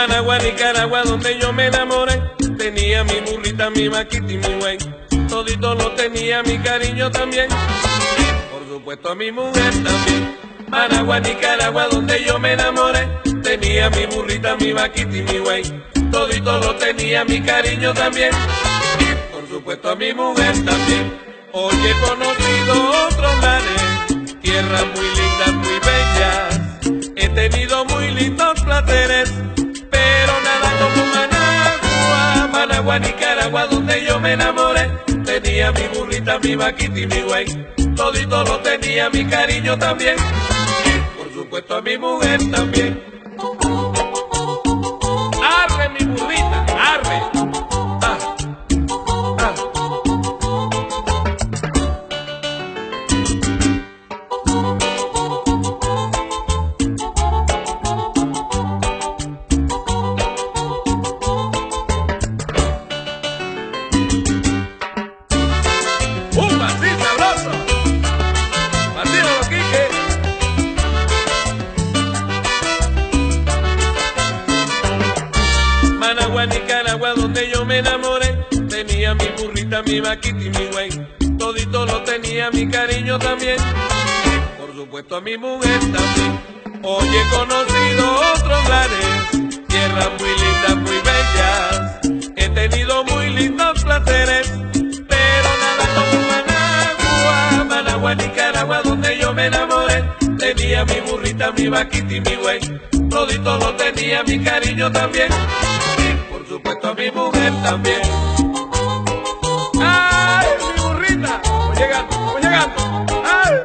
Managua, Nicaragua, donde yo me enamoré, tenía mi burrita, mi vaquita y mi güey. Todito lo tenía, mi cariño también, por supuesto a mi mujer también. Managua, Nicaragua, donde yo me enamoré, tenía mi burrita, mi vaquita y mi güey. Todito lo tenía, mi cariño también, por supuesto a mi mujer también. Hoy he conocido otros lares, tierras muy lindas, muy bellas. He tenido muy lindos placeres, pero nada como Managua. Managua, Nicaragua, donde yo me enamoré, tenía mi burrita, mi vaquita y mi güey. Todito lo tenía, mi cariño también, por supuesto a mi mujer también. Arre mi burrita, arre. Nicaragua, donde yo me enamoré, tenía mi burrita, mi vaquita y mi güey. Todito lo tenía, mi cariño también, por supuesto a mi mujer también. Hoy he conocido otros lares, tierras muy lindas, muy bellas. He tenido muy lindos placeres, pero nada como Managua. Managua, Nicaragua, donde yo me enamoré, tenía mi burrita, mi vaquita y mi güey. Todito lo tenía, mi cariño también, por supuesto a mi mujer también. ¡Ay, mi burrita! Voy llegando, voy llegando. ¡Ay!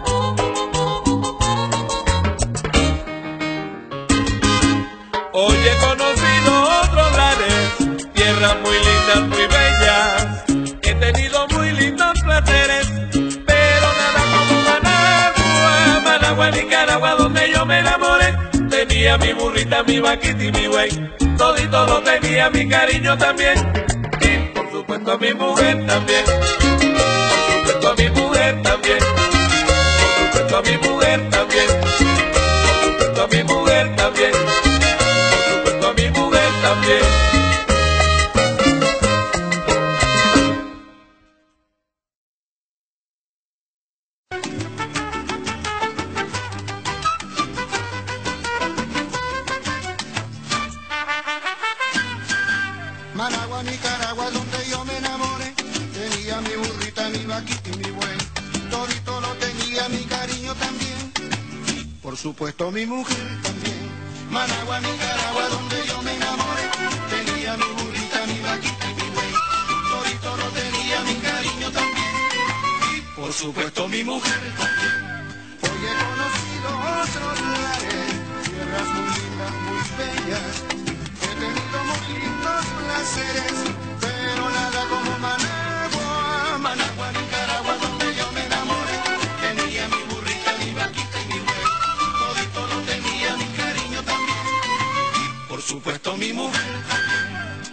Hoy he conocido otros lares, tierras muy lindas, muy bellas. He tenido muy lindos placeres, pero nada como Managua. Managua, Nicaragua, donde yo me enamoré, tenía mi burrita, mi vaquita y mi güey. Todito lo tenía, mi cariño también, y por supuesto a mi mujer también, por supuesto a mi mujer también, por supuesto a mi mujer también, por supuesto a mi mujer también, por supuesto a mi mujer también. Managua, Nicaragua, donde yo me enamoré, tenía mi burrita, mi vaquita y mi güey. Todito lo tenía, mi cariño también, por supuesto mi mujer también. Managua, Nicaragua, donde yo me enamoré, tenía mi burrita, mi vaquita y mi güey. Todito lo tenía, mi cariño también, por supuesto mi mujer también. Hoy he conocido otros lares, tierras muy lindas, muy bellas. He tenido muy lindos placeres, pero nada como Managua. Managua, Nicaragua, donde yo me enamoré, tenía mi burrita, mi vaquita y mi güey. Todito lo tenía, mi cariño también, y por supuesto mi mujer también.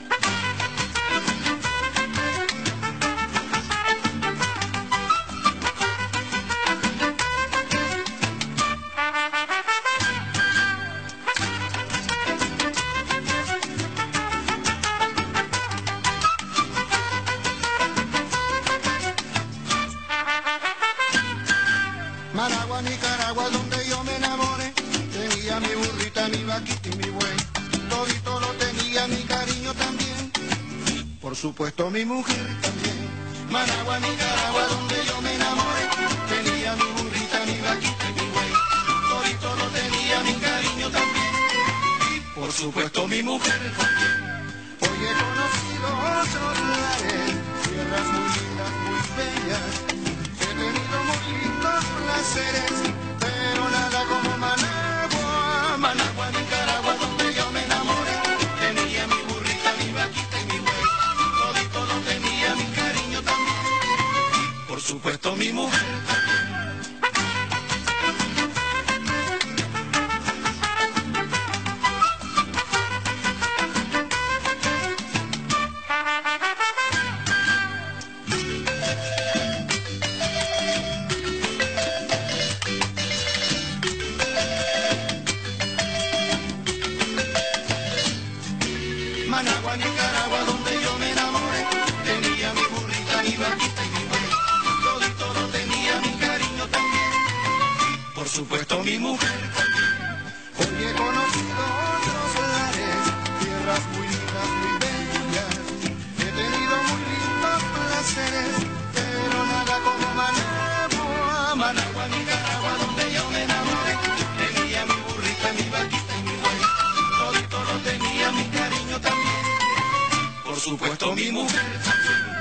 Managua, Nicaragua, donde yo me enamoré, tenía mi burrita, mi vaquita y mi güey. Todito lo tenía, mi cariño también, por supuesto mi mujer también. Managua, Nicaragua, donde yo me enamoré, tenía mi burrita, mi vaquita y mi güey. Todito lo tenía, mi cariño también, y por supuesto mi mujer también. Hoy he conocido otros lares, tierras muy lindas, muy bellas. He tenido muy lindos placeres, pero nada como Managua. Managua, Nicaragua, donde yo me enamoré, tenía mi burrita, mi vaquita y mi güey. Todito lo tenía, mi cariño también, y por supuesto mi mujer también. mi mujer. Hoy he conocido otros lares, tierras muy lindas, muy bellas. He tenido muy lindos placeres, pero nada como Managua, Managua, Nicaragua, donde yo me enamoré. Tenía mi burrita, mi vaquita y mi buey, todito lo tenía, mi cariño también. Por supuesto mi mujer.